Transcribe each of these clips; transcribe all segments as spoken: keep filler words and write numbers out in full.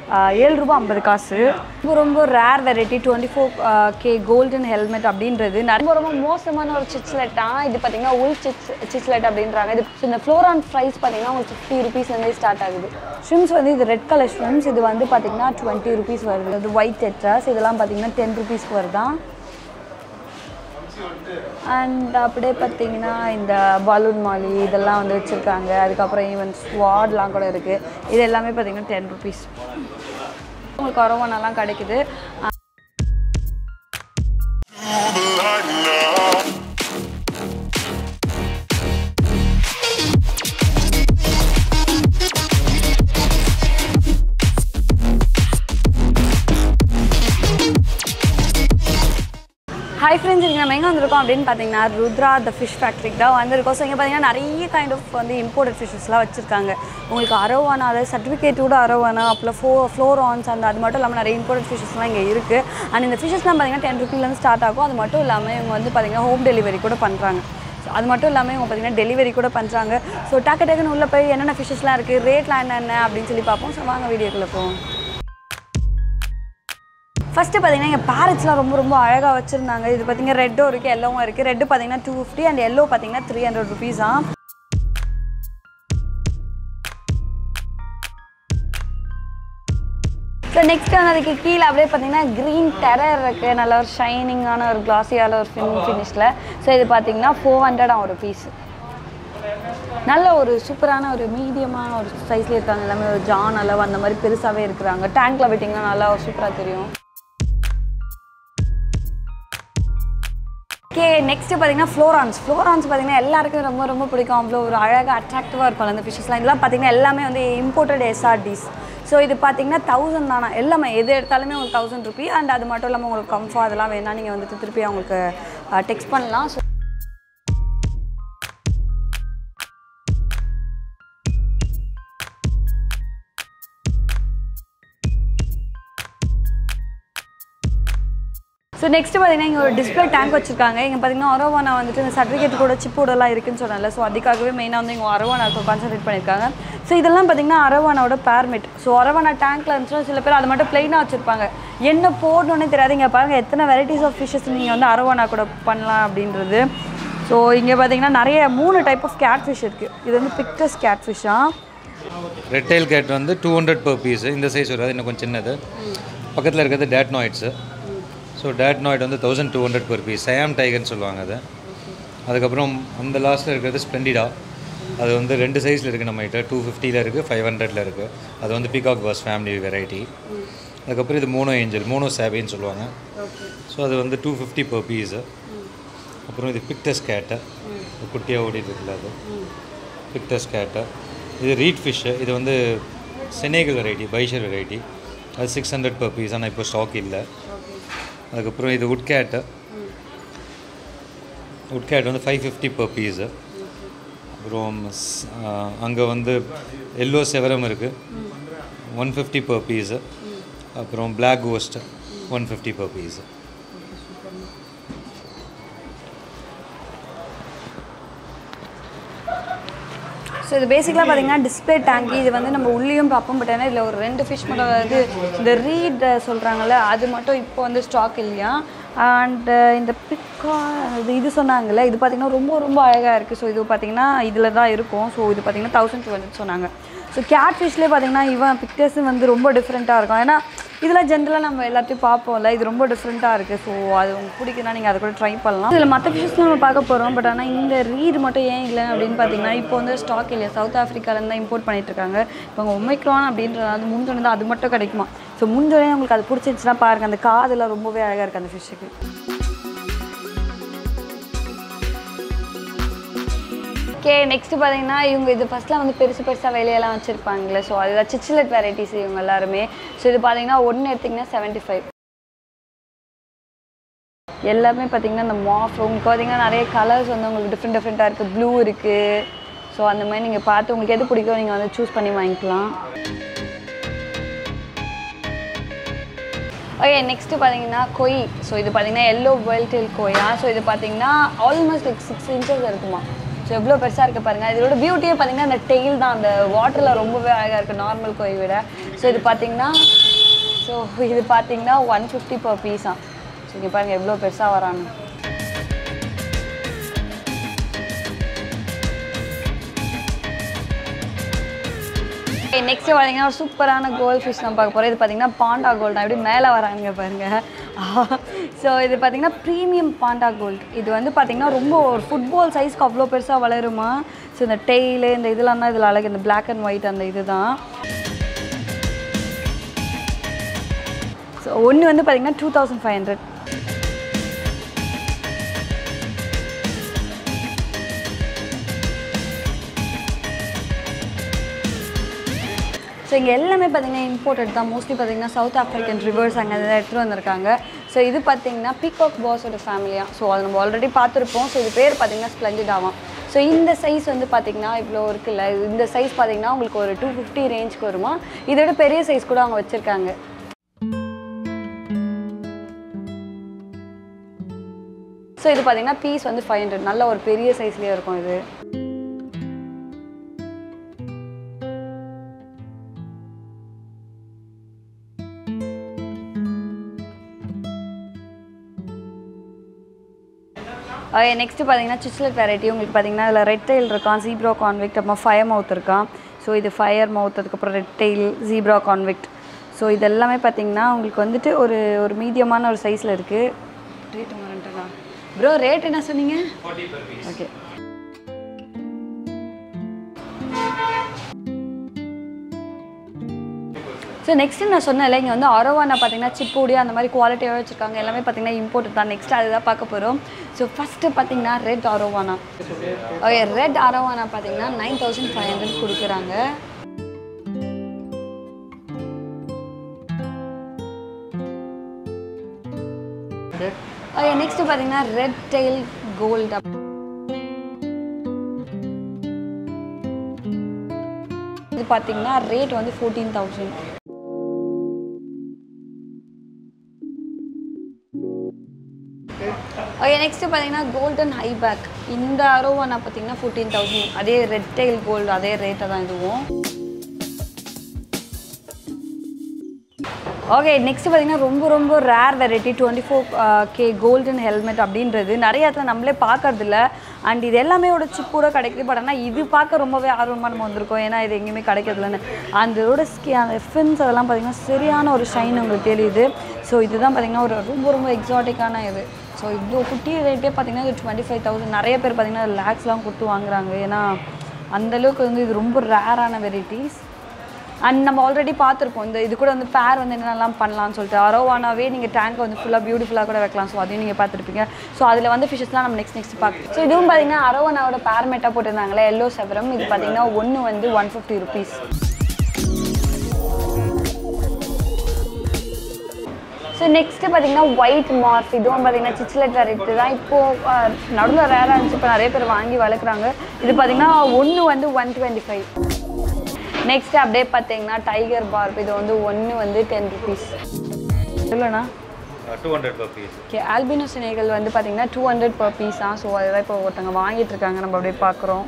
ஏழு ரூபா ஐம்பது காசு. ரொம்ப ரொம்ப rare variety twenty four K golden helmet அப்படின்றது ரொம்ப ரொம்ப மோசமான ஒரு சிச்லெட்டாக. இது பார்த்தீங்கன்னா உள் சிச் சிச்லெட் அப்படின்றாங்க. இது இந்த ஃப்ளோரான் ப்ரைஸ் பார்த்தீங்கன்னா உங்களுக்கு ஃபிஃப்டி ருபீஸ்லேருந்தே ஸ்டார்ட் ஆகுது. ஷ்ரிம்ஸ் வந்து இது ரெட் கலர் ஷ்ரிம்ஸ். இது வந்து பார்த்தீங்கன்னா டுவெண்ட்டி ருபீஸ் வருது. அது ஒயிட் டெட்ராஸ் இதெல்லாம் பார்த்தீங்கன்னா டென் ருபீஸ்க்கு வருதான். அண்ட் அப்படியே பார்த்தீங்கன்னா இந்த பலூன் மாலி இதெல்லாம் வந்து வச்சுருக்காங்க. அதுக்கப்புறம் ஈவன் ஸ்வாட்லாம் கூட இருக்குது. இது எல்லாமே பார்த்தீங்கன்னா டென் ருபீஸ். உங்களுக்கு அரவானாலாம் கிடைக்குது. ஹாய் ஃப்ரெண்ட்ஸ், இங்கே நம்ம எங்கே வந்திருக்கோம் அப்படின்னு பார்த்தீங்கன்னா ருத்ரா த ஃபிஷ் ஃபேக்ட்ரிக்கு தான் வந்திருக்கோம். ஸோ இங்கே பார்த்தீங்கன்னா நிறைய கைண்ட் ஆஃப் வந்து இம்போர்ட்டட் ஃபிஷ்ஷஸ்லாம் வச்சுருக்காங்க. உங்களுக்கு அரவானா, அதாவது சர்டிஃபிகேட்டோட அரவானா, அப்புறம் ஃபோ ஃப்ளோரான்ஸ் அந்த அது மட்டும் இல்லாமல் நிறைய இம்போர்ட்டட் ஃபிஷ்ஷஸ்லாம் இங்கே இருக்குது. அண்ட் இந்த ஃபிஷ்ஷஸ்லாம் பார்த்தீங்கன்னா டென் ருபீஸ்லேருந்து ஸ்டார்ட் ஆகும். அது மட்டும் இல்லாமல் இவங்க வந்து பார்த்தீங்கன்னா ஹோம் டெலிவரி கூட பண்ணுறாங்க. ஸோ அது மட்டும் இல்லாமல் இவங்க பார்த்தீங்கன்னா டெலிவரி கூட பண்ணுறாங்க. ஸோ டக்கு டக்குன்னு உள்ளே போய் என்னென்ன ஃபிஷ்ஷஸ்லாம் இருக்குது, ரேட்லாம் என்னென்ன அப்படின்னு சொல்லி பார்ப்போம். ஸோ வாங்க வீடியோக்குள்ளே போவோம். ஃபஸ்ட்டு பார்த்தீங்கன்னா இங்கே பேரட்ஸ்லாம் ரொம்ப ரொம்ப அழகாக வச்சுருந்தாங்க. இது பார்த்தீங்கன்னா ரெட்டும் இருக்குது, எல்லோவும் இருக்குது. ரெட்டு பார்த்தீங்கன்னா டூ ஃபிஃப்டி அண்ட் எல்லோ பார்த்தீங்கன்னா த்ரீ ஹண்ட்ரட் ருபீஸ் தான். ஸோ நெக்ஸ்ட் வந்து அதுக்கு கீழே அப்படியே பார்த்தீங்கன்னா க்ரீன் டெரர் இருக்குது. நல்ல ஒரு ஷைனிங்கான ஒரு கிளாஸியான ஒரு ஃபின் ஃபினிஷில். ஸோ இது பார்த்தீங்கன்னா ஃபோர் ஹண்ட்ரட் ஆகும் ஒரு பீஸ். நல்ல ஒரு சூப்பரான ஒரு மீடியமான ஒரு சைஸில் இருக்காங்க. எல்லாமே ஒரு ஜான் அளவு அந்த மாதிரி பெருசாகவே இருக்கிறாங்க. டேங்க்கில் விட்டிங்கன்னா நல்லா சூப்பராக தெரியும். ஓகே, நெக்ஸ்ட்டு பார்த்தீங்கன்னா ஃப்ளோரான்ஸ். ஃப்ளோரான்ஸ் பார்த்தீங்கன்னா எல்லாருக்கும் ரொம்ப ரொம்ப பிடிக்கும். அவ்வளோ ஒரு அழகாக அட்ராக்டிவாக இருக்கும் அந்த ஃபிஷ்ஷஸ்லாம். இதெல்லாம் பார்த்தீங்கன்னா எல்லாமே வந்து இம்போர்ட்டட் எஸ்ஆர்டிஸ். ஸோ இது பார்த்தீங்கன்னா தௌசண்ட் தானே எல்லாமே, எது எடுத்தாலுமே உங்களுக்கு தௌசண்ட் ருபி. அண்ட் அது மட்டும் இல்லாமல் உங்களுக்கு கம்ஃபா அதெல்லாம் வேணால் நீங்கள் வந்துட்டு திருப்பி அவங்களுக்கு டெக்ஸ்ட் பண்ணலாம். ஸோ ஸோ நெக்ஸ்ட்டு பார்த்தீங்கன்னா இங்கே ஒரு டிஸ்பிளே டேங்க் வச்சுருக்காங்க. இங்கே பார்த்தீங்கன்னா அரவானா வந்துட்டு இந்த சர்டிஃபிகேட் கூட சிப்போடலாம் இருக்குன்னு சொன்னால. ஸோ அதுக்காகவே மெயினாக வந்து இங்கே அரவானாக்கு கான்சன்ட்ரேட் பண்ணியிருக்காங்க. ஸோ இதெல்லாம் பார்த்தீங்கன்னா அரவானாவோட பேர்மெட். ஸோ அரவானா டேங்க்கில் இருந்துச்சுன்னா சில பேர் அது மட்டும் ப்ளைனாக வச்சுருப்பாங்க. என்ன போடணுன்னே தெரியாது. இங்கே பாருங்கள் எத்தனை வெரைட்டிஸ் ஆஃப் ஃபிஷ்ஷஸ் நீங்கள் வந்து அரவானா கூட பண்ணலாம் அப்படின்றது. ஸோ இங்கே பார்த்தீங்கன்னா நிறைய மூணு டைப் ஆஃப் கேட் ஃபிஷ் இருக்குது. இது வந்து பிக்டஸ் கேட் ஃபிஷ்ஷாக. ரெட் டெயில் கேட் வந்து டூ ஹண்ட்ரட் பர் பீஸ். இந்த சைஸ் வராது, இன்னும் கொஞ்சம் சின்னது. பக்கத்தில் இருக்கிறது datnoids. So datnoid வந்து thousand two hundred per piece. Siam டைகர்னு சொல்லுவாங்க அது. அதுக்கப்புறம் அந்த லாஸ்ட்டில் இருக்கிறது ஸ்ப்ளெண்டிடா. அது வந்து ரெண்டு சைஸில் இருக்குது நம்மகிட்ட. டூ ஃபிஃப்டியில் இருக்குது, ஃபைவ் ஹண்ட்ரடில் இருக்குது. அது வந்து பீகாக் பர்ஸ் ஃபேமிலி வெரைட்டி. அதுக்கப்புறம் இது மோனோ ஏஞ்சல், மோனோ சாபின்னு சொல்லுவாங்க. ஸோ அது வந்து டூ ஃபிஃப்டி பர் பீஸு. அப்புறம் இது பிக்டஸ் கேட்டு, குட்டியாக ஓடிட்டு இருக்குல்ல அது பிக்டஸ் கேட்டு. இது ரீட் ஃபிஷ்ஷு. இது வந்து செனேகல் வெரைட்டி, பைஷர் வெரைட்டி. அது சிக்ஸ் ஹண்ட்ரட் பர் பீஸ். ஆனால் இப்போ ஸ்டாக் இல்லை. அதுக்கப்புறம் இது உட் கேட்டு. உட் கேட் வந்து ஃபைவ் ஃபிஃப்டி பர் பீஸு. அப்புறம் அங்கே வந்து எல்லோ செவரம் இருக்குது, ஒன் ஃபிஃப்டி பர் பீஸு. அப்புறம் black ghost one fifty per piece. So இது பேசிக்கலாக பார்த்தீங்கன்னா டிஸ்பிளே டேங்க். இது வந்து நம்ம உள்ளேயும் பார்ப்போம். பட் ஆனால் இதில் ஒரு ரெண்டு ஃபிஷ் மட்டும், அதாவது இந்த ரீட் சொல்கிறாங்கல்ல அது மட்டும் இப்போ வந்து ஸ்டாக் இல்லையா. அண்டு இந்த பிக்கா இது இது சொன்னாங்கல்ல, இது பார்த்திங்கன்னா ரொம்ப ரொம்ப அழகாக இருக்குது. ஸோ இது பார்த்திங்கன்னா இதில் தான் இருக்கும். ஸோ இது பார்த்திங்கன்னா தௌசண்ட் டூ ஹண்ட்ரட் சொன்னாங்க. ஸோ கேட் ஃபிஷ்லேயே பார்த்திங்கன்னா இவன் பிக்டர்ஸும் வந்து ரொம்ப டிஃப்ரெண்ட்டாக இருக்கும். ஏன்னா இதில் ஜென்ரலாக நம்ம எல்லாத்தையும் பார்ப்போம்ல, இது ரொம்ப டிஃப்ரெண்ட்டாக இருக்குது. ஸோ அது உங்களுக்கு பிடிக்குன்னா நீங்கள் அதை கூட ட்ரை பண்ணலாம். இதில் மற்ற ஃபிஷ்ஷஸ் நம்ம பார்க்க போகிறோம். பட் ஆனால் இந்த ரீட் மட்டும் ஏன் இல்லை அப்படின்னு பார்த்தீங்கன்னா இப்போ வந்து ஸ்டாக் இல்லையா. சவுத் ஆஃப்ரிக்காலேருந்து தான் இம்போர்ட் பண்ணிட்டுருக்காங்க. இப்போ அவங்க ஒமைக்ரான் அப்படின்றது அது முன்தொடர்ந்து தான் அது மட்டும் கிடைக்குமா. ஸோ முன்தொடரே உங்களுக்கு அது பிடிச்சிருச்சுன்னா பாருங்கள். அந்த காதெல்லாம் ரொம்பவே அழகாக இருக்குது அந்த ஃபிஷ்ஷுக்கு. ஓகே, நெக்ஸ்ட்டு பார்த்தீங்கன்னா இவங்க இது ஃபஸ்ட்டில் வந்து பெருசு பெருசாக வெளியெல்லாம் வச்சுருப்பாங்களே. ஸோ அதுதான் சிச்லெட் வெரைட்டிஸ் இவங்க எல்லாருமே. ஸோ இது பார்த்தீங்கன்னா ஒன்று எடுத்திங்கன்னா செவன்ட்டி ஃபைவ். எல்லாமே பார்த்தீங்கன்னா இந்த மாஃப் உங்களுக்கு பார்த்தீங்கன்னா நிறைய கலர்ஸ் வந்து உங்களுக்கு டிஃப்ரெண்ட் டிஃப்ரெண்ட்டாக இருக்குது. ப்ளூ இருக்குது. ஸோ அந்த மாதிரி நீங்கள் பார்த்து உங்களுக்கு எது பிடிக்கும் நீங்கள் வந்து சூஸ் பண்ணி வாங்கிக்கலாம். ஓகே, நெக்ஸ்ட்டு பார்த்தீங்கன்னா கொய். ஸோ இது பார்த்தீங்கன்னா yellow veil tail koi. So இது பார்த்தீங்கன்னா ஆல்மோஸ்ட் லைக் சிக்ஸ் இன்ச்சஸ் இருக்குமா. ஸோ எவ்வளோ பெருசாக இருக்குது பாருங்கள். இதோட பியூட்டியே பார்த்தீங்கன்னா அந்த டெயில் தான், அந்த வாட்டரில் ரொம்பவே அழகாக இருக்குது நார்மல் கோயை விட. ஸோ இது பார்த்தீங்கன்னா ஸோ இது பார்த்தீங்கன்னா ஒன் ஃபிஃப்டி பர் பீஸா. ஸோ இங்கே பாருங்கள் எவ்வளோ பெருசாக வராங்க. நெக்ஸ்ட் பார்த்தீங்கன்னா ஒரு சூப்பரான கோல்ட் ஃபிஷ் நம்ம பார்க்க போகிறோம். இது பார்த்தீங்கன்னா பாண்டா கோல்டு எப்படி மேலே வராங்க பாருங்கள். ஸோ இது பார்த்தீங்கன்னா ப்ரீமியம் பாண்டா கோல்டு. இது வந்து பார்த்தீங்கன்னா ரொம்ப ஒரு ஃபுட்பால் சைஸ்க்கு அவ்வளோ பெருசாக வளருமா. ஸோ இந்த டெய்லு இந்த இதெல்லாம் தான் இதில் அழகு, இந்த பிளாக் அண்ட் ஒயிட் அந்த இது தான். ஸோ ஒன்று வந்து பார்த்தீங்கன்னா two thousand five hundred. So இங்கே எல்லாமே பார்த்தீங்கன்னா இம்போர்ட்டட் தான். மோஸ்ட்லி பார்த்தீங்கன்னா சவுத் ஆஃப்ரிக்கன் ரிவர்ஸ் அங்கே தான் எடுத்துகிட்டு வந்திருக்காங்க. ஸோ இது பார்த்தீங்கன்னா பீகாக் பாஸோட ஃபேமிலியாக. ஸோ அது நம்ம ஆல்ரெடி பார்த்துருப்போம். ஸோ இது பேர் பார்த்தீங்கன்னா ஸ்ப்ளெண்டிட் ஆகும். ஸோ இந்த சைஸ் வந்து பார்த்தீங்கன்னா இவ்வளோ இருக்குல்ல, இந்த சைஸ் பார்த்தீங்கன்னா உங்களுக்கு ஒரு டூ ஃபிஃப்டி ரேஞ்சுக்கு வருமா. இதோட பெரிய சைஸ் கூட அவங்க வச்சுருக்காங்க. ஸோ இது பார்த்தீங்கன்னா பீஸ் வந்து ஃபைவ் ஹண்ட்ரட். நல்ல ஒரு பெரிய சைஸ்லேயே இருக்கும் இது. நெக்ஸ்ட்டு பார்த்தீங்கன்னா சிச்லெட் வெரைட்டி. உங்களுக்கு பார்த்தீங்கன்னா இதில் ரெட் டெயில் இருக்கான், ஜீப்ரா கான்விக்ட், அப்புறம் ஃபயர் மவுத் இருக்கான். ஸோ இது ஃபயர் மவுத், அதுக்கப்புறம் red tail, zebra convict. So இது எல்லாமே பார்த்தீங்கன்னா உங்களுக்கு வந்துட்டு ஒரு ஒரு மீடியமான ஒரு சைஸில் இருக்குது. ரேட் வரண்டா ப்ரோ, ரேட் என்ன சொன்னீங்க? ஓகே. ஸோ நெக்ஸ்ட்டு நான் சொன்னேன்ல, இங்கே வந்து அரோவானா பார்த்தீங்கன்னா சிப்போடி அந்த மாதிரி குவாலிட்டியாக வச்சுருக்காங்க. எல்லாமே பார்த்தீங்கன்னா இம்போர்ட் தான். நெக்ஸ்ட் அதுதான் பார்க்க போகிறோம். ஸோ ஃபஸ்ட்டு பார்த்தீங்கன்னா red arowana. Okay, red arowana பார்த்தீங்கன்னா நைன் தௌசண்ட் ஃபைவ் ஹண்ட்ரட் கொடுக்குறாங்க. ஓகே, நெக்ஸ்ட்டு பார்த்தீங்கன்னா ரெட் டெயில் கோல்டு. இது பார்த்தீங்கன்னா ரேட் வந்து ஃபோர்டீன் தௌசண்ட். ஓகே, நெக்ஸ்ட்டு பார்த்தீங்கன்னா கோல்டன் ஹை பேக். இந்த அரோவானா பார்த்தீங்கன்னா ஃபோர்டீன் தௌசண்ட். அதே ரெட் டெயில் கோல்டு அதே ரேட்டை தான் இதுவும். ஓகே, நெக்ஸ்ட்டு பார்த்தீங்கன்னா ரொம்ப ரொம்ப rare variety twenty four K golden helmet அப்படின்றது நிறைய இடத்துல நம்மளே பார்க்கறதில்ல. அண்ட் இது எல்லாமே ஒரு சிப்போட கிடைக்குது. பட் ஆனால் இது பார்க்க ரொம்பவே ஆர்வமாக நம்ம வந்திருக்கோம், ஏன்னா இது எங்கேயுமே கிடைக்கிறதுலன்னு. அதோட ஸ்கி அந்த ஃபின்ஸ் அதெல்லாம் பார்த்திங்கன்னா சரியான ஒரு ஷைன் உங்களுக்கு தெரியுது. ஸோ இதுதான் பார்த்திங்கன்னா ஒரு ரொம்ப ரொம்ப எக்ஸாட்டிக்கான இது. ஸோ இவ்வளோ குட்டி ரேட்டே பார்த்திங்கன்னா இது டுவெண்ட்டி ஃபைவ் தௌசண்ட். நிறைய பேர் பார்த்திங்கன்னா லேக்ஸ்லாம் கொடுத்து வாங்குறாங்க, ஏன்னா அந்தளவுக்கு வந்து இது ரொம்ப ரேரான வெரைட்டிஸ். அண்ட் நம்ம ஆல்ரெடி பார்த்துருப்போம் இந்த இது கூட வந்து பேர் வந்து என்னென்னலாம் பண்ணலான்னு சொல்லிட்டு. அரோவானாவே நீங்கள் டேங்கை வந்து ஃபுல்லாக பியூட்டிஃபுல்லாக கூட வைக்கலாம். ஸோ அதையும் நீங்கள் பார்த்துருப்பீங்க. ஸோ அதில் வந்து ஃபிஷஸ்லாம் நம்ம நெக்ஸ்ட் நெக்ஸ்ட் பார்க்கலாம். ஸோ இதுவும் பார்த்தீங்கன்னா அரோவானாவோட பேர்மெட்டாக போட்டிருந்தாங்களே எல்லோ செவரம். இது பார்த்தீங்கன்னா ஒன்று வந்து one fifty rupees. So next பார்த்தீங்கன்னா ஒயிட் மார்ஃப். இதுவும் பார்த்தீங்கன்னா சிச்லெட் வெரைட்டி தான். இப்போது நடுவில் ரேராக இருந்துச்சு, இப்போ நிறைய பேர் வாங்கி வளர்க்குறாங்க. இது பார்த்தீங்கன்னா ஒன்று வந்து ஒன் டுவெண்ட்டி ஃபைவ். நெக்ஸ்ட் அப்படியே பார்த்தீங்கன்னா டைகர் பார்ப். இது வந்து ஒன்று வந்து டென் ருபீஸ். இல்லைண்ணா two hundred per piece. Okay, albino சினைகள் வந்து பார்த்தீங்கன்னா டூ ஹண்ட்ரட் பர் பீஸ் தான். ஸோ அதெல்லாம் இப்போ ஒருத்தவங்க வாங்கிட்டு இருக்காங்க, நம்ம அப்படியே பார்க்குறோம்.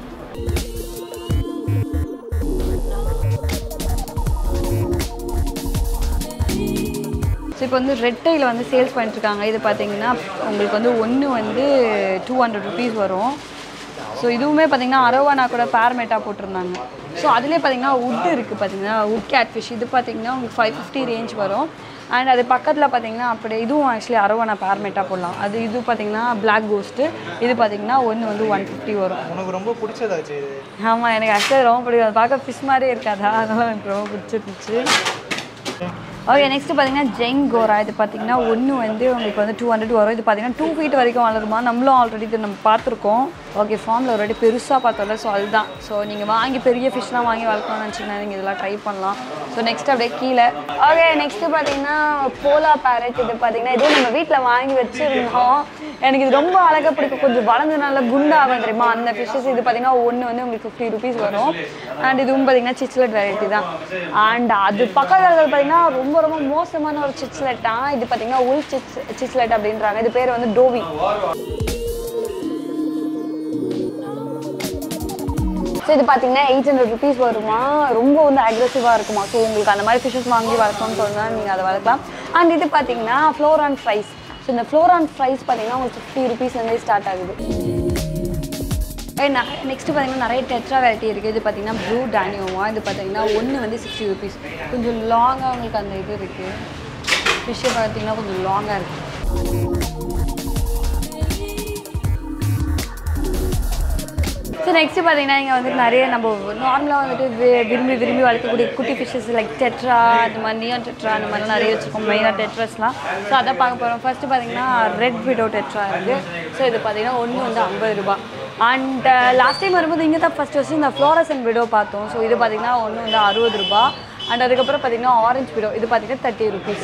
ஸோ இப்போ வந்து ரெட் டைல வந்து சேல்ஸ் பண்ணிட்டுருக்காங்க. இது பார்த்தீங்கன்னா உங்களுக்கு வந்து ஒன்று வந்து டூ ஹண்ட்ரட் ருபீஸ் வரும். ஸோ இதுவுமே பார்த்தீங்கன்னா அரோவானா கூட பேர்மேட்டாக போட்டிருந்தாங்க. ஸோ அதிலே பார்த்தீங்கன்னா உட் இருக்குது, பார்த்தீங்கன்னா உட் கேட் ஃபிஷ். இது பார்த்தீங்கன்னா உங்களுக்கு ஃபைவ் ஃபிஃப்டி ரேஞ்ச் வரும். அண்ட் அது பக்கத்தில் பார்த்தீங்கன்னா அப்படியே இதுவும் ஆக்சுவலி அரோவானா பேர்மேட்டாக போடலாம். அது இது பார்த்தீங்கன்னா பிளாக் கோஸ்ட்டு. இது பார்த்தீங்கன்னா ஒன்று வந்து ஒன் ஃபிஃப்டி வரும். உனக்கு ரொம்ப பிடிச்சதாச்சு? ஆமாம், எனக்கு ஆக்சுவலி ரொம்ப பிடிக்கும். அது பார்க்க ஃபிஷ் மாதிரியே இருக்காதா, அதனால எனக்கு ரொம்ப பிடிச்சிருந்துச்சு. ஓகே, நெக்ஸ்ட்டு பார்த்தீங்கன்னா ஜெங் கோரா. இது பார்த்தீங்கன்னா ஒன்று வந்து உங்களுக்கு வந்து டூ ஹண்ட்ரட் வரும். இது பார்த்தீங்கன்னா டூ ஃபீட் வரைக்கும் வளருமா. நம்மளும் ஆல்ரெடி இது நம்ம பார்த்துருக்கோம். ஓகே, ஃபார்மில் ஆல்ரெடி பெருசாக பார்த்தோம்ல. ஸோ அதுதான். ஸோ நீங்கள் வாங்கி பெரிய ஃபிஷ்லாம் வாங்கி வளர்க்கணும்னு நினச்சிங்கன்னா நீங்கள் இதெல்லாம் ட்ரை பண்ணலாம். ஸோ நெக்ஸ்ட் அப்படியே கீழே. ஓகே, நெக்ஸ்ட்டு பார்த்தீங்கன்னா போலா பேரட். இது பார்த்தீங்கன்னா இதுவும் நம்ம வீட்டில் வாங்கி வச்சுருந்தோம். எனக்கு இது ரொம்ப அழகாக பிடிக்கும். கொஞ்சம் வளர்ந்து நல்லா குண்டாகும் தெரியுமா அந்த ஃபிஷ்ஷஸ். இது பார்த்தீங்கன்னா ஒன்று வந்து உங்களுக்கு ஃபிஃப்டி ருபீஸ் வரும். அண்ட் இதுவும் பார்த்தீங்கன்னா சிச்லெட் வெரைட்டி தான். அண்ட் அது பக்கத்தில் பார்த்தீங்கன்னா ரொம்ப ரொம்ப மோசமான ஒரு சிச்லெட் தான். இது பார்த்தீங்கன்னா உள் சிச் சிச்லெட் அப்படின்றாங்க. இது பேர் வந்து டோவி. இது பார்த்தீங்கன்னா எயிட் ஹண்ட்ரட் ருபீஸ் வருமா, ரொம்ப வந்து அக்ரெசிவாக இருக்குமா. ஸோ உங்களுக்கு அந்த மாதிரி ஃபிஷஸ் வாங்கி வளர்க்கணும்னு சொன்னால் நீங்கள் அதை வளர்க்கலாம். அண்ட் இது பார்த்தீங்கன்னா ஃப்ளோர் அண்ட் ஃப்ரைஸ். ஸோ இந்த ஃப்ளோர் அண்ட் ஃப்ரைஸ் பார்த்தீங்கன்னா உங்களுக்கு ஃபிஃப்டி ருபீஸ்லேருந்தே ஸ்டார்ட் ஆகுது. நெக்ஸ்ட்டு பார்த்தீங்கன்னா நிறைய டெட்ரா வெரைட்டி இருக்குது. இது பார்த்தீங்கன்னா ப்ளூ டேனியோவா. இது பார்த்தீங்கன்னா ஒன்று வந்து சிக்ஸ்டி ருபீஸ். கொஞ்சம் லாங்காக உங்களுக்கு அந்த இது இருக்குது. ஃபிஷ்ஷை பார்த்தீங்கன்னா கொஞ்சம் லாங்காக இருக்குது. ஸோ நெக்ஸ்ட்டு பார்த்தீங்கன்னா இங்கே வந்துட்டு நிறைய நம்ம நார்மலாக வந்துட்டு விரும்பி விரும்பி வளர்க்கக்கூடிய குட்டி ஃபிஷ்ஷஸ் லைக் டெட்ரா, அந்த மாதிரி நியான் டெட்ரா, அந்த மாதிரிலாம் நிறைய வச்சுருக்கோம். மெயினாக டெட்ராஸ்லாம். ஸோ அதை பார்க்க போகிறோம். ஃபஸ்ட்டு பார்த்தீங்கன்னா ரெட் விடோ டெட்ரா இருக்குது. ஸோ இது பார்த்தீங்கன்னா ஒன்று வந்து ஐம்பது ரூபா. அண்ட் லாஸ்ட் டைம் வரும்போது இங்கே தான் ஃபஸ்ட் ஃபஸ்ட்டு இந்த ஃப்ளோரசன் விடோ பார்த்தோம். ஸோ இது பார்த்தீங்கன்னா ஒன்று வந்து அறுபது ரூபா. அண்ட் அதுக்கப்புறம் பார்த்தீங்கன்னா ஆரஞ்சு விடோ, இது பார்த்தீங்கன்னா தேர்ட்டி ருபீஸ்.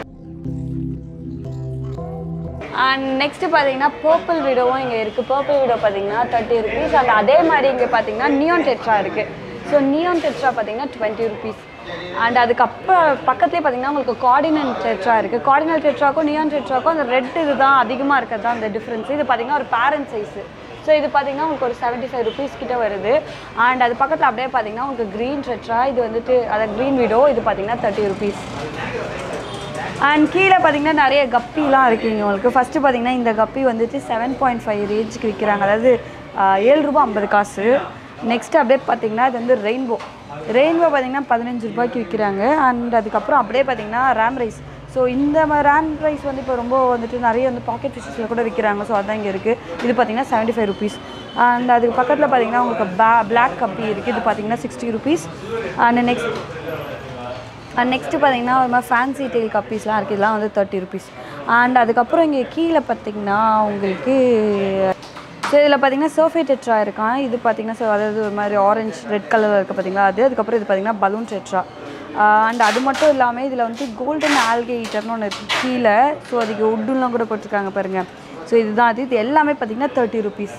அண்ட் நெக்ஸ்ட்டு பார்த்தீங்கன்னா பர்பிள் விடோவும் இங்கே இருக்குது. பர்பிள் விடோ பார்த்தீங்கன்னா தேர்ட்டி ருபீஸ். அண்ட் அதே மாதிரி இங்கே பார்த்தீங்கன்னா நியான் டெட்ரா இருக்குது. ஸோ நியான் டெட்ரா பார்த்தீங்கன்னா டுவெண்ட்டி ருபீஸ். அண்ட் அதுக்கப்புறம் பக்கத்துலேயே பார்த்தீங்கன்னா உங்களுக்கு கார்டினல் டெட்ரா இருக்குது. கார்டினல் டெட்ராக்கும் நியான் டெட்ராக்கும் அந்த ரெட் இது தான் அதிகமாக இருக்கிறது தான் அந்த டிஃப்ரென்ஸ். இது பார்த்தீங்கன்னா ஒரு பேரண்ட் சைஸு. ஸோ இது பார்த்தீங்கன்னா உங்களுக்கு ஒரு செவன்ட்டி ஃபைவ் ருபீஸ் கிட்ட வருது. அண்ட் அது பக்கத்தில் அப்படியே பார்த்தீங்கன்னா உங்களுக்கு க்ரீன் டெட்ரா, இது வந்துட்டு அதை க்ரீன் விடோ, இது பார்த்தீங்கன்னா தேர்ட்டி ருபீஸ். அண்ட் கீழே பார்த்தீங்கன்னா நிறைய கப்பிலாம் இருக்குங்க உங்களுக்கு. ஃபஸ்ட்டு பார்த்தீங்கன்னா இந்த கப்பி வந்துட்டு செவன் பாயிண்ட் ஃபைவ் ரேஞ்சுக்கு விற்கிறாங்க, அதாவது ஏழு ரூபா ஐம்பது காசு. நெக்ஸ்ட்டு அப்படியே பார்த்தீங்கன்னா இது வந்து ரெயின்போ. ரெயின்போ பார்த்தீங்கன்னா பதினஞ்சு ரூபாய்க்கு விற்கிறாங்க. அண்ட் அதுக்கப்புறம் அப்படியே பார்த்தீங்கன்னா ரேம் ரைஸ். ஸோ இந்த ரேம் ரைஸ் வந்து இப்போ ரொம்ப வந்துட்டு நிறைய வந்து பாக்கெட் ஃபிஷ்ஷில் கூட விற்கிறாங்க. ஸோ அதான் இங்கே இருக்குது. இது பார்த்தீங்கன்னா செவன்ட்டி ஃபைவ் ருபீஸ். அண்ட் அதுக்கு பக்கத்தில் பார்த்தீங்கன்னா உங்களுக்கு பா பிளாக் கப்பி இருக்குது. இது பார்த்தீங்கன்னா sixty rupees. And next and next பார்த்தீங்கன்னா ஒரு மாதிரி ஃபேன்சி டெயில் கப்பீஸ்லாம் இருக்குது. இதெல்லாம் வந்து தேர்ட்டி ருபீஸ். அண்ட் அதுக்கப்புறம் இங்கே கீழே பார்த்தீங்கன்னா உங்களுக்கு ஸோ இதில் பார்த்தீங்கன்னா சர்ஃபே டெட்ரா இருக்கான். இது பார்த்தீங்கன்னா ஸோ அதாவது ஒரு மாதிரி ஆரஞ்ச் ரெட் கலரில் இருக்குது பார்த்தீங்களா அது. அதுக்கப்புறம் இது பார்த்தீங்கன்னா பலூன் டெட்ரா. அண்ட் அது மட்டும் இல்லாமல் இதில் வந்து கோல்டன் ஆல்கேட்டர்னு ஒன்று இருக்குது கீழே. ஸோ அதுக்கு உட்டுலாம் கூட போட்டிருக்காங்க பாருங்கள். ஸோ இதுதான் அது. இது எல்லாமே பார்த்தீங்கன்னா தேர்ட்டி ருபீஸ்.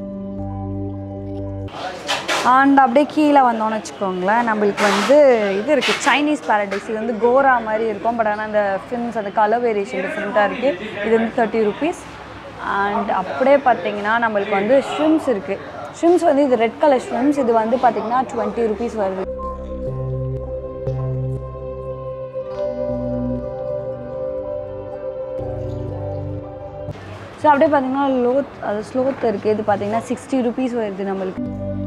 அண்ட் அப்படியே கீழே வந்தோன்னு வச்சுக்கோங்களேன், நம்மளுக்கு வந்து இது இருக்குது சைனீஸ் பேரடைஸ். இது வந்து கோரா மாதிரி இருக்கும். பட் ஆனால் அந்த ஃபின்ஸ் அந்த கலர் வேரியேஷன் டிஃப்ரெண்ட்டாக இருக்குது. இது வந்து தேர்ட்டி ருபீஸ். அண்ட் அப்படியே பார்த்தீங்கன்னா நம்மளுக்கு வந்து ஷ்ரிம்ஸ் இருக்குது. ஷ்ரிம்ஸ் வந்து இது ரெட் கலர் ஷ்ரிம்ஸ். இது வந்து பார்த்தீங்கன்னா டுவெண்ட்டி ருபீஸ் வருது. ஸோ அப்படியே பார்த்தீங்கன்னா லோத் அது ஸ்லோத் இருக்குது. இது பார்த்தீங்கன்னா சிக்ஸ்டி ருபீஸ் வருது நம்மளுக்கு.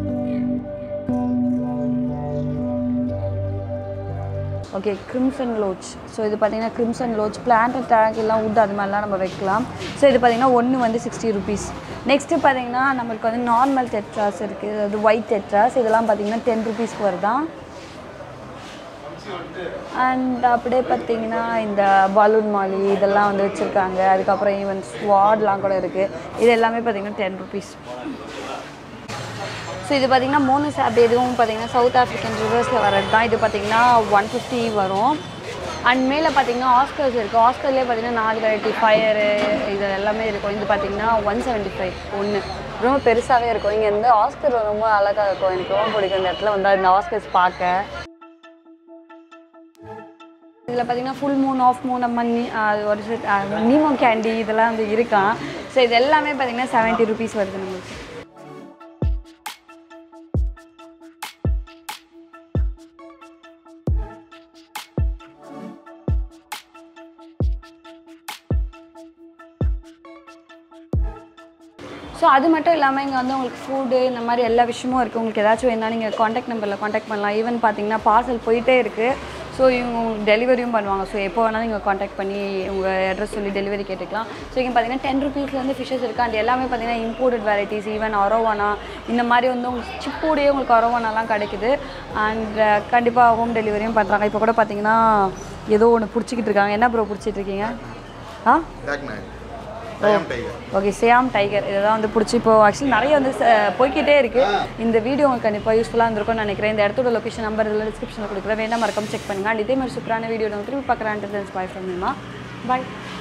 Okay crimson லோச். ஸோ இது பார்த்தீங்கன்னா கிரிம்சன் லோச் பிளான்ட் டேக் எல்லாம் உட் அது மாதிரிலாம் நம்ம வைக்கலாம். ஸோ இது பார்த்தீங்கன்னா ஒன்று வந்து சிக்ஸ்டி ருபீஸ். நெக்ஸ்ட்டு பார்த்தீங்கன்னா நம்மளுக்கு வந்து நார்மல் டெட்ராஸ் இருக்குது, அதாவது ஒயிட் டெட்ராஸ். இதெல்லாம் பார்த்தீங்கன்னா டென் ருபீஸ்க்கு வருதான். அண்ட் அப்படியே பார்த்தீங்கன்னா இந்த பலூன் மாலி இதெல்லாம் வந்து வச்சுருக்காங்க. அதுக்கப்புறம் ஈவன் ஸ்வாட்லாம் கூட இருக்குது. இது எல்லாமே பார்த்தீங்கன்னா டென் ருபீஸ். ஸோ இது பார்த்திங்கன்னா மோனஸ் ஆப் எதுவும் பார்த்திங்கன்னா சவுத் ஆஃப்ரிக்கன் ரிவர்ஸில் வர்றது தான். இது பார்த்திங்கன்னா ஒன் ஃபிஃப்டி வரும். அண்ட் மேலே பார்த்திங்கன்னா ஆஸ்கர்ஸ் இருக்குது. ஆஸ்கர்லேயே பார்த்திங்கன்னா நாலு வெரைட்டி ஃபயரு இது எல்லாமே இருக்கும். இது பார்த்திங்கன்னா ஒன் செவன்ட்டி ஃபைவ் ஒன்று ரொம்ப பெருசாகவே இருக்கும். இங்கே வந்து ஆஸ்கர் ரொம்ப அழகாக இருக்கும். எனக்கு ரொம்ப பிடிக்கும் இந்த இடத்துல வந்து இந்த ஆஸ்கர்ஸ் பார்க்க. இதில் பார்த்திங்கன்னா ஃபுல் மூன் ஆஃப் மூன் மணி ஒரு நீமோ கேண்டி இதெல்லாம் வந்து இருக்கான். ஸோ இது எல்லாமே பார்த்திங்கன்னா செவன்ட்டி ருபீஸ் வருது நம்மளுக்கு. ஸோ அது மட்டும் இல்லாமல் இங்கே வந்து உங்களுக்கு ஃபுட்டு இந்த மாதிரி எல்லா விஷயமும் இருக்குது. உங்களுக்கு ஏதாச்சும் வேணாலும் நீங்கள் காண்டாக்ட் நம்பரில் காண்டாக்ட் பண்ணலாம். ஈவன் பார்த்தீங்கன்னா பார்சல் போயிட்டே இருக்குது. ஸோ இவங்க உங்களுக்கு டெலிவரியும் பண்ணுவாங்க. ஸோ எப்போ வேணாலும் நீங்கள் காண்டாக்ட் பண்ணி உங்கள் அட்ரஸ் சொல்லி டெலிவரி கேட்டுக்கலாம். ஸோ இங்கே பார்த்தீங்கன்னா டென் ருபீஸ்லேருந்து ஃபிஷ்ஷஸ் இருக்குது. அண்ட் எல்லாமே பார்த்தீங்கன்னா இம்போர்ட்டட் வெரைட்டிஸ். ஈவன் அரோவானா இந்த மாதிரி வந்து உங்களுக்கு சிப்போடையே உங்களுக்கு அரோவானாலாம் கிடைக்குது. அண்ட் கண்டிப்பாக ஹோம் டெலிவரியும் பண்ணுறாங்க. இப்போ கூட பார்த்தீங்கன்னா ஏதோ ஒன்று பிடிச்சிக்கிட்டு இருக்காங்க. என்ன ப்ரோ பிடிச்சிட்டு இருக்கீங்க? ஆ ஓகே சியாம் டைகர் இதெல்லாம் வந்து பிடிச்சி இப்போது ஆக்சுவலி நிறைய வந்து போய்கிட்டே இருக்குது. இந்த வீடியோ உங்களுக்கு கண்டிப்பாக யூஸ்ஃபுல்லாக இருந்திருக்கும்னு நினைக்கிறேன். இந்த இடத்தோட லொக்கேஷன் நம்பர் இதில் டிஸ்கிரிப்ஷனில் கொடுக்குறேன். வேண்டாம் மறக்காம செக் பண்ணுங்கள். அண்ட் இதே மாதிரி சூப்பரான வீடியோ நம்ம திரும்பி பார்க்குறேன். Bye from Hema. பாய்.